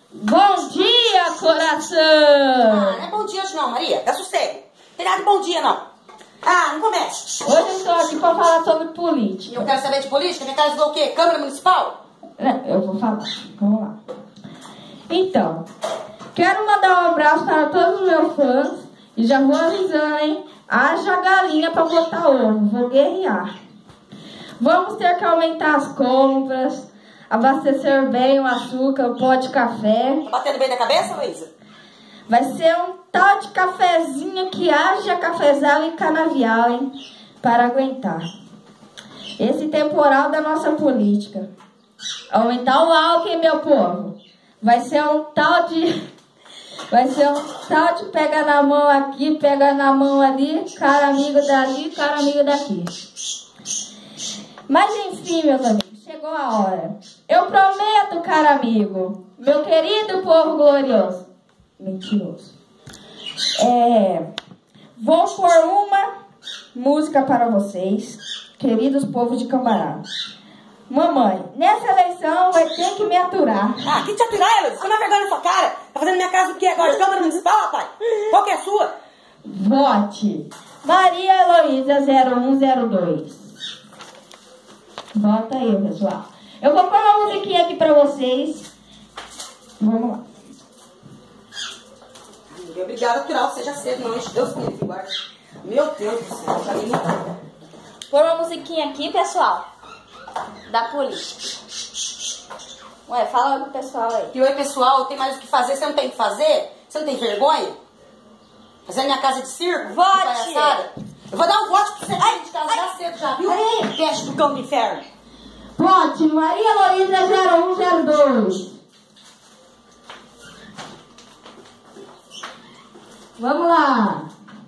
Bom dia, coração! Ah, não é bom dia hoje não, Maria. Dá sossego. Não tem nada de bom dia, não. Ah, não comece. Hoje eu estou aqui para falar sobre política. Eu quero saber de política. Minha casa o quê? Câmara Municipal? Eu vou falar. Vamos lá. Então, quero mandar um abraço para todos os meus fãs. E já vou avisando, hein? Haja galinha para botar ovo. Vou guerrear. Vamos ter que aumentar as compras, abastecer bem o açúcar, o pó de café. Tá batendo bem na cabeça, Luísa? Vai ser um tal de cafezinho que haja cafezal e canavial, hein? Para aguentar esse temporal da nossa política. Aumentar o álcool, hein, meu povo? Vai ser um tal de pega na mão aqui, pega na mão ali, cara amigo dali, cara amigo daqui. Mas enfim, meus amigos, chegou a hora. Eu prometo, cara amigo, meu querido povo glorioso, mentiroso, vou pôr uma música para vocês, queridos povos de Cambará. Mamãe, nessa eleição vai ter que me aturar. Ah, que te aturar, Luísa? Você não é vergonha na sua cara? Tá fazendo minha casa o quê agora? De Câmara Municipal, rapaz? Qual que é a sua? Vote Maria Heloísa 0102. Vota aí, pessoal. Eu vou pôr uma musiquinha aqui pra vocês. Vamos lá. Obrigada a aturar você já cedo, não. Enche Deus comigo, guarda. Meu Deus do céu, já me Pôr uma musiquinha aqui, pessoal, da política. Ué, fala pro pessoal aí. E oi, pessoal, tem mais o que fazer? Você não tem o que fazer? Você não tem vergonha? Fazendo minha casa de circo? Vote! Eu vou dar um voto pra você sair de casa já cedo, já viu? Peste do cão do inferno. Vote Maria Heloísa 0102. Vamos lá.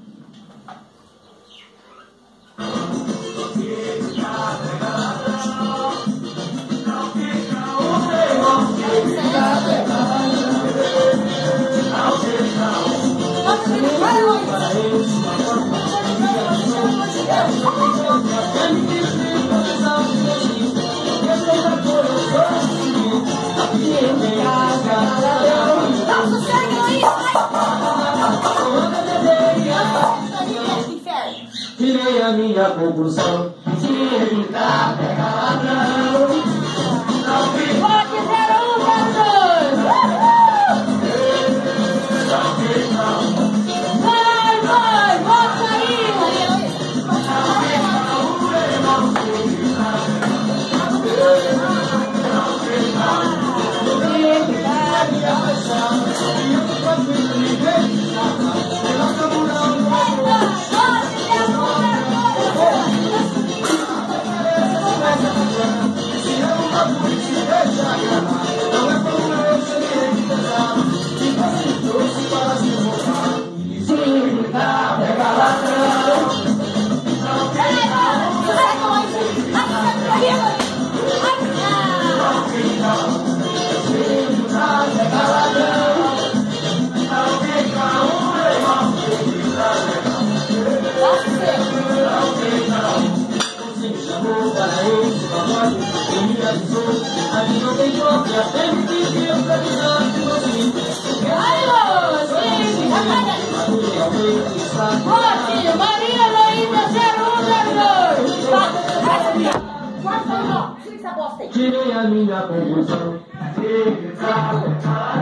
Tirei a minha conclusão. Se evitar, pega ladrão. Vote 0102. Vai, vota aí. Vote Maria Heloísa 0102. Tirei a minha conclusão.